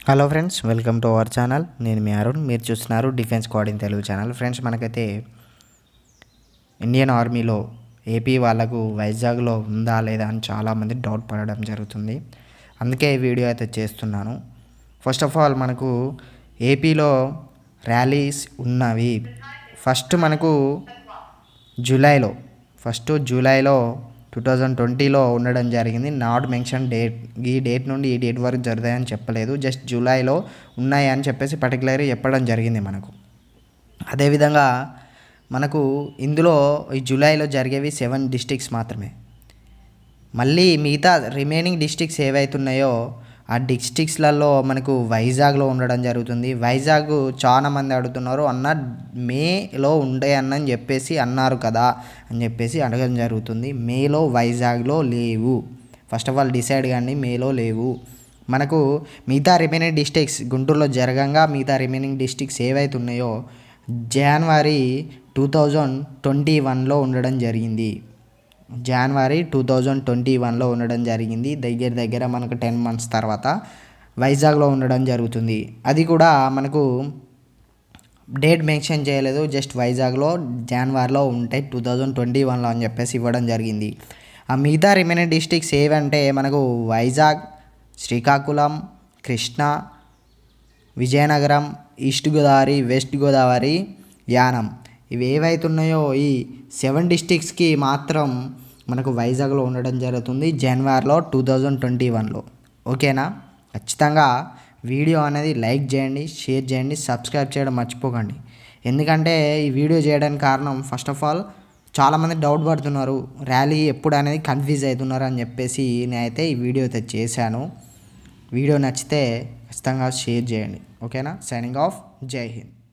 Hello friends, welcome to our channel. నేను మీ అరుణ్. మీరు చూస్తున్నారు defence squad in Telugu channel. Friends, మనకైతే ఇండియన్ ఆర్మీలో ఏపీ వాళ్ళకు వైజాగ్లో ఉందా లేదా అని చాలామంది డౌట్ పడడం జరుగుతుంది. అందుకే ఈ వీడియో అయితే చేస్తున్నాను. ఫస్ట్ ఆఫ్ ఆల్ మనకు ఏపీలో ర్యాలీస్ ఉన్నవి. మనకు జూలైలో జూలైలో 2020లో ఉండడం జరిగింది. Not mention date. ఈ డేట్ నుండి ఈ డేట్ వరకు జరుగుతాయని చెప్పలేదు. జస్ట్ జూలైలో ఉన్నాయి అని చెప్పేసి పర్టికులర్గా చెప్పడం జరిగింది మనకు. అదేవిధంగా మనకు ఇందులో ఈ జూలైలో జరిగేవి 7 డిస్ట్రిక్ట్స్ మాత్రమే. మళ్ళీ మిగతా రిమైనింగ్ డిస్ట్రిక్ట్స్ ఏవైతున్నాయో ఆ డిస్ట్రిక్ట్స్లలో మనకు వైజాగ్లో ఉండడం జరుగుతుంది. వైజాగ్ చాలా మంది అడుగుతున్నారు, అన్న మేలో ఉండే అన్నని చెప్పేసి అన్నారు కదా అని చెప్పేసి అడగడం జరుగుతుంది. మేలో వైజాగ్లో లేవు. ఫస్ట్ ఆఫ్ ఆల్ డిసైడ్ కానీ మేలో లేవు. మనకు మిగతా రిమైనింగ్ డిస్ట్రిక్ట్స్ గుంటూరులో జరగంగా మిగతా రిమైనింగ్ డిస్ట్రిక్ట్స్ ఏవైతే ఉన్నాయో జనవరి 2021లో ఉండడం జరిగింది. జనవరి 2021లో ఉండడం జరిగింది. దగ్గర మనకు 10 months తర్వాత వైజాగ్లో ఉండడం జరుగుతుంది. అది కూడా మనకు డేట్ మెన్షన్ చేయలేదు. జస్ట్ వైజాగ్లో జనవరిలో ఉంటాయి 2021లో అని చెప్పేసి ఇవ్వడం జరిగింది. ఆ మిగతా రిమైనింగ్ డిస్ట్రిక్ట్స్ ఏవంటే మనకు వైజాగ్, శ్రీకాకుళం, కృష్ణా, విజయనగరం, ఈస్ట్ గోదావరి, వెస్ట్ గోదావరి, యానం. ఇవి ఏవైతున్నాయో ఈ 7 డిస్ట్రిక్ట్స్కి మాత్రం మనకు వైజాగ్లో ఉండడం జరుగుతుంది జనవరిలో 2021లో. ఓకేనా? ఖచ్చితంగా వీడియో అనేది లైక్ చేయండి, షేర్ చేయండి, సబ్స్క్రైబ్ చేయడం మర్చిపోకండి. ఎందుకంటే ఈ వీడియో చేయడానికి కారణం ఫస్ట్ ఆఫ్ ఆల్ చాలామంది డౌట్ పడుతున్నారు, ర్యాలీ ఎప్పుడు అనేది కన్ఫ్యూజ్ అవుతున్నారు అని చెప్పేసి నేనైతే ఈ వీడియో అయితే చేశాను. వీడియో నచ్చితే ఖచ్చితంగా షేర్ చేయండి. ఓకేనా? Signing off. జై హింద్.